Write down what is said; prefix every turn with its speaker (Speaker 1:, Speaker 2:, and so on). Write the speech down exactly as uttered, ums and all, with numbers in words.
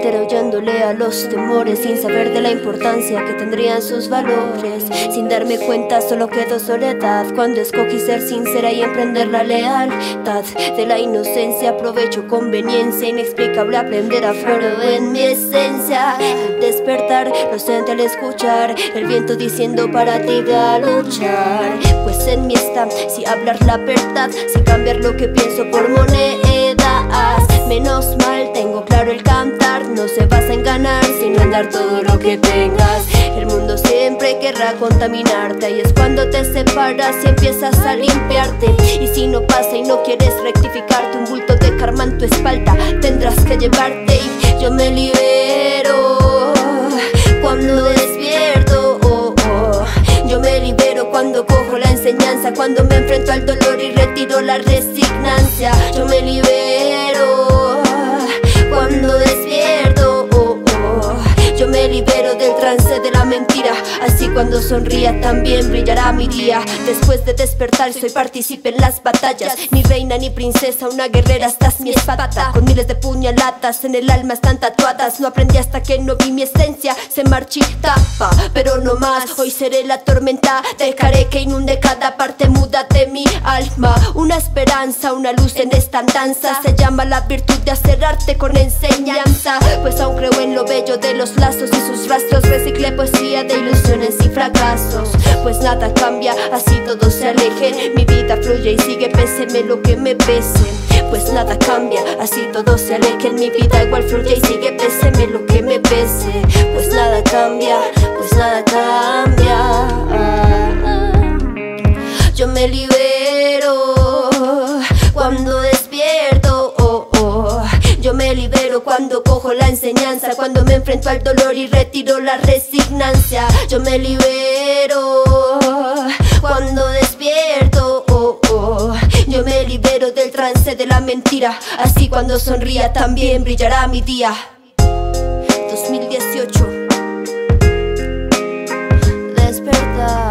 Speaker 1: carretera huyéndole a los temores, sin saber de la importancia que tendrían sus valores. Sin darme cuenta solo quedó soledad cuando escogí ser sincera y emprender la lealtad. De la inocencia aprovecho conveniencia inexplicable, aprender a floro en mi esencia. Al despertar lo sentí al escuchar el viento diciendo para ti ve a luchar. Pues en mí está, si hablar la verdad, si cambiar lo que pienso por monedas. Menos mal, tengo claro el cantar, no se basa en ganar, sino en dar todo lo que tengas. El mundo siempre querrá contaminarte, y es cuando te separas y empiezas a limpiarte. Y si no pasa y no quieres rectificarte, un bulto de karma en tu espalda tendrás que llevarte. Y yo me libero cuando despierto, oh, oh. Yo me libero cuando cojo la enseñanza, cuando me enfrento al dolor y retiro la resignancia. Yo me libero cuando despierto, oh, oh. Yo me libero del trance de la mentira, así cuando sonría también brillará mi día. Después de despertar soy partícipe en las batallas, ni reina ni princesa, una guerrera, estás mi espada. Con miles de puñaladas en el alma están tatuadas. No aprendí hasta que no vi mi esencia, se marchitaba, pero no más. Hoy seré la tormenta, dejaré que inunde cada parte muda de mi alma. Una esperanza, una luz en esta andanza, se llama la virtud de hacer arte con enseñanza. Pues aún creo en lo bello de los lazos y sus rastros, reciclé poesía de ilusiones y fracasos. Pues nada cambia, así todo se aleje, mi vida fluye y sigue, péseme lo que me pese. Pues nada cambia, así todo se aleje, mi vida igual fluye y sigue, péseme lo que me pese. Pues nada cambia, pues nada cambia. Yo me libero cuando despierto, oh, oh. Yo me libero cuando cojo la enseñanza, cuando me enfrento al dolor y retiro la resignancia. Yo me libero cuando despierto, oh, oh. Yo me libero del trance de la mentira, así cuando sonría también brillará mi día. dos mil dieciocho. Despertar.